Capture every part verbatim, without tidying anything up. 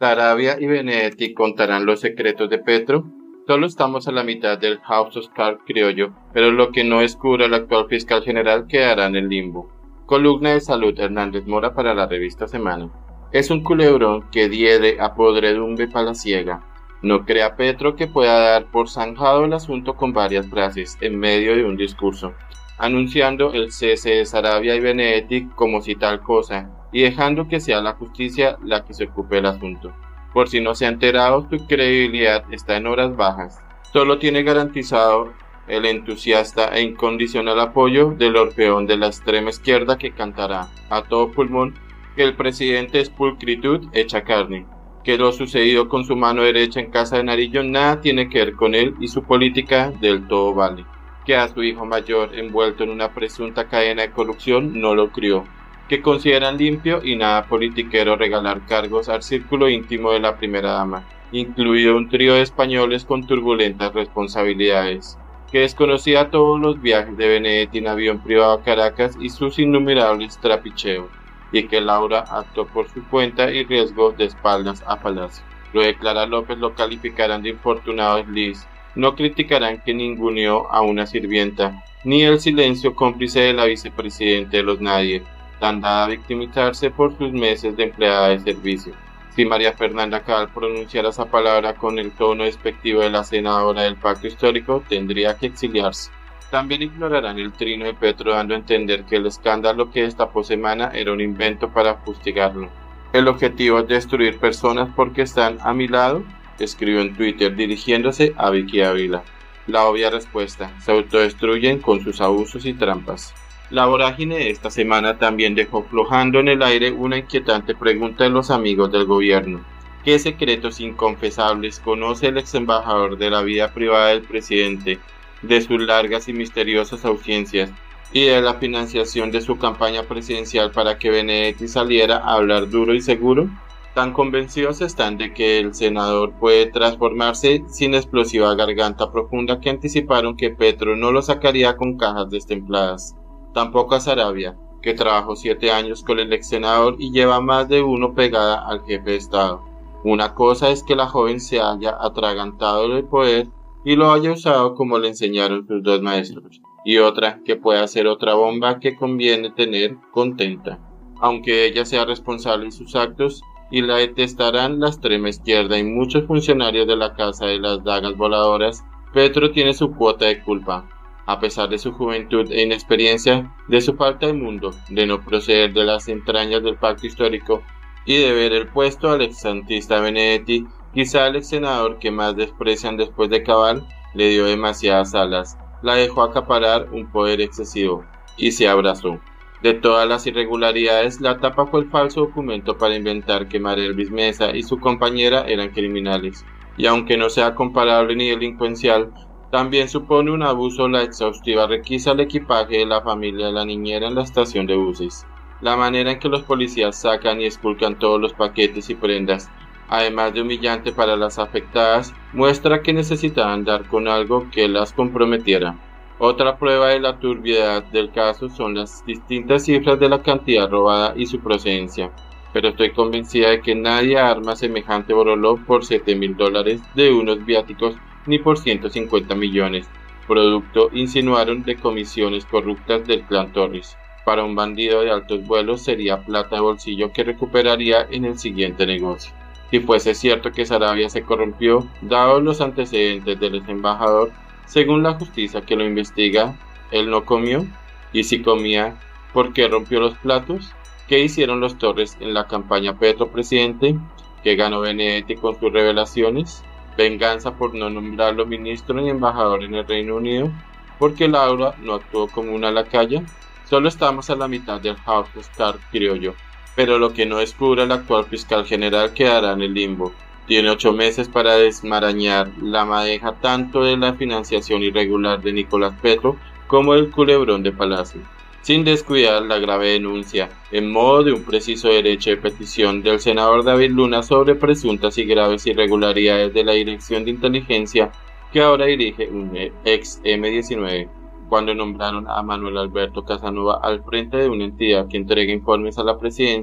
Saravia y Benedetti contarán los secretos de Petro. Solo estamos a la mitad del House of Cards criollo, pero lo que no descubra el actual fiscal general quedará en el limbo. Columna de Salud Hernández Mora para la revista Semana. Es un culebrón que diere a podredumbre palaciega. No crea Petro que pueda dar por zanjado el asunto con varias frases en medio de un discurso, anunciando el cese de Saravia y Benedetti como si tal cosa, y dejando que sea la justicia la que se ocupe del asunto. Por si no se ha enterado, su credibilidad está en horas bajas. Solo tiene garantizado el entusiasta e incondicional apoyo del orfeón de la extrema izquierda que cantará a todo pulmón que el presidente es pulcritud hecha carne, que lo sucedido con su mano derecha en Casa de Nariño nada tiene que ver con él y su política del todo vale, que a su hijo mayor envuelto en una presunta cadena de corrupción no lo crió, que consideran limpio y nada politiquero regalar cargos al círculo íntimo de la primera dama, incluido un trío de españoles con turbulentas responsabilidades, que desconocía todos los viajes de Benedetti en avión privado a Caracas y sus innumerables trapicheos, y que Laura actuó por su cuenta y riesgo de espaldas a Palacio. Lo de Clara López lo calificarán de infortunado desliz, no criticarán que ninguneó a una sirvienta, ni el silencio cómplice de la vicepresidenta de los nadie, tan dada a victimizarse por sus meses de empleada de servicio. Si María Fernanda Cabal pronunciara esa palabra con el tono despectivo de la senadora del Pacto Histórico, tendría que exiliarse. También ignorarán el trino de Petro dando a entender que el escándalo que destapó Semana era un invento para fustigarlo. El objetivo es destruir personas porque están a mi lado, escribió en Twitter dirigiéndose a Vicky Ávila. La obvia respuesta, se autodestruyen con sus abusos y trampas. La vorágine de esta semana también dejó flojando en el aire una inquietante pregunta de los amigos del gobierno. ¿Qué secretos inconfesables conoce el ex embajador de la vida privada del presidente, de sus largas y misteriosas ausencias y de la financiación de su campaña presidencial para que Benedetti saliera a hablar duro y seguro? Tan convencidos están de que el senador puede transformarse sin explosiva garganta profunda que anticiparon que Petro no lo sacaría con cajas destempladas. Tampoco a Saravia, que trabajó siete años con el ex senador y lleva más de uno pegada al jefe de Estado. Una cosa es que la joven se haya atragantado del poder y lo haya usado como le enseñaron sus dos maestros, y otra que pueda ser otra bomba que conviene tener contenta. Aunque ella sea responsable de sus actos, y la detestarán la extrema izquierda y muchos funcionarios de la Casa de las Dagas Voladoras, Petro tiene su cuota de culpa. A pesar de su juventud e inexperiencia, de su falta de mundo, de no proceder de las entrañas del pacto histórico y de ver el puesto al ex santista Benedetti, quizá el ex senador que más desprecian después de Cabal, le dio demasiadas alas, la dejó acaparar un poder excesivo y se abrazó. De todas las irregularidades, la tapa fue el falso documento para inventar que María Elvis Mesa y su compañera eran criminales, y aunque no sea comparable ni delincuencial, también supone un abuso la exhaustiva requisa al equipaje de la familia de la niñera en la estación de buses. La manera en que los policías sacan y esculcan todos los paquetes y prendas, además de humillante para las afectadas, muestra que necesitaban dar con algo que las comprometiera. Otra prueba de la turbiedad del caso son las distintas cifras de la cantidad robada y su procedencia, pero estoy convencida de que nadie arma semejante boroló por siete mil dólares de unos viáticos ni por ciento cincuenta millones, producto, insinuaron, de comisiones corruptas del clan Torres. Para un bandido de altos vuelos sería plata de bolsillo que recuperaría en el siguiente negocio. Si fuese cierto que Saravia se corrompió, dados los antecedentes del ex embajador, según la justicia que lo investiga, él no comió, y si comía, ¿por qué rompió los platos? ¿Qué hicieron los Torres en la campaña Petro presidente? ¿Qué ganó Benedetti con sus revelaciones? ¿Venganza por no nombrarlo ministro ni embajador en el Reino Unido? ¿Porque Laura no actuó como una lacaya? Solo estamos a la mitad del House of Cards criollo, pero lo que no descubra el actual fiscal general quedará en el limbo. Tiene ocho meses para desmarañar la madeja tanto de la financiación irregular de Nicolás Petro como del culebrón de Palacio, sin descuidar la grave denuncia, en modo de un preciso derecho de petición del senador David Luna sobre presuntas y graves irregularidades de la Dirección de Inteligencia que ahora dirige un ex eme diecinueve, cuando nombraron a Manuel Alberto Casanova al frente de una entidad que entrega informes a la presidencia.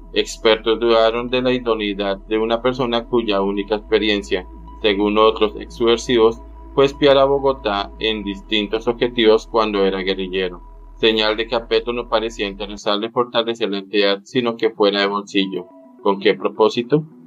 Expertos dudaron de la idoneidad de una persona cuya única experiencia, según otros exsubversivos, fue espiar a Bogotá en distintos objetivos cuando era guerrillero, señal de que a Petro no parecía interesarle fortalecer la entidad, sino que fuera de bolsillo. ¿Con qué propósito?